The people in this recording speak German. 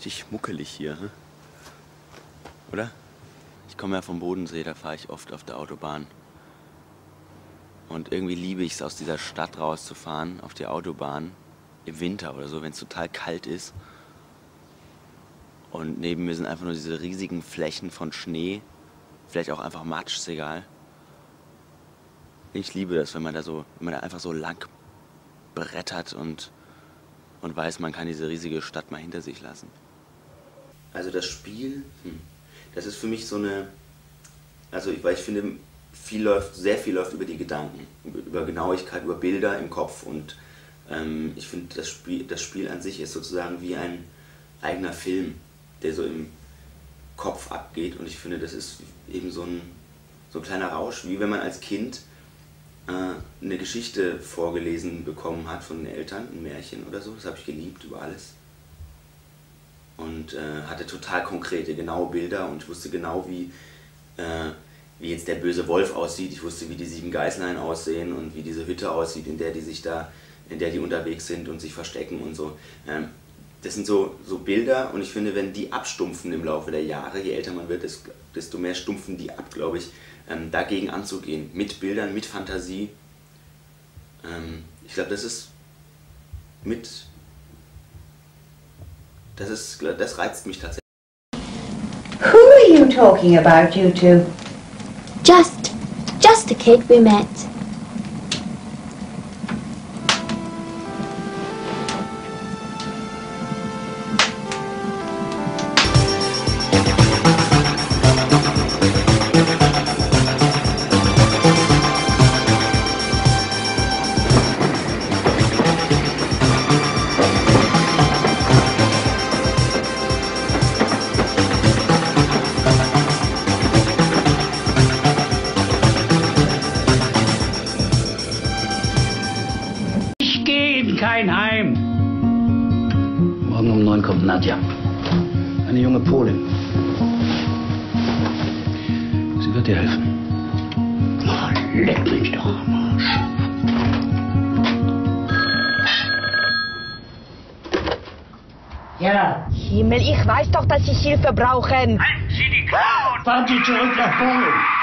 richtig muckelig hier, hm? Oder? Ich komme ja vom Bodensee, da fahre ich oft auf der Autobahn. Und irgendwie liebe ich es, aus dieser Stadt rauszufahren, auf die Autobahn, im Winter oder so, wenn es total kalt ist. Und neben mir sind einfach nur diese riesigen Flächen von Schnee, vielleicht auch einfach Matsch, ist egal. Ich liebe das, wenn man da einfach so lang brettert und weiß, man kann diese riesige Stadt mal hinter sich lassen. Also das Spiel, das ist für mich so eine, weil ich finde, sehr viel läuft über die Gedanken, über Genauigkeit, über Bilder im Kopf, und ich finde, das Spiel an sich ist sozusagen wie ein eigener Film, der so im Kopf abgeht, und ich finde, das ist eben so ein kleiner Rausch, wie wenn man als Kind eine Geschichte vorgelesen bekommen hat von den Eltern, ein Märchen oder so. Das habe ich geliebt über alles. Und hatte total konkrete, genaue Bilder, und ich wusste genau, wie jetzt der böse Wolf aussieht. Ich wusste, wie die 7 Geißlein aussehen und wie diese Hütte aussieht, in der die unterwegs sind und sich verstecken und so. Das sind so Bilder, und ich finde, wenn die abstumpfen im Laufe der Jahre, je älter man wird, desto mehr stumpfen die ab, glaube ich, dagegen anzugehen, mit Bildern, mit Fantasie. Ich glaube, das reizt mich tatsächlich. Who are you talking about, you two? Just a kid we met. Kein Heim. Morgen um 9 kommt Nadja. Eine junge Polin. Sie wird dir helfen. Oh, leck mich doch am Arsch. Ja. Himmel, ich weiß doch, dass Sie Hilfe brauchen. Halten Sie die Klappe und fahren Sie zurück nach Polen.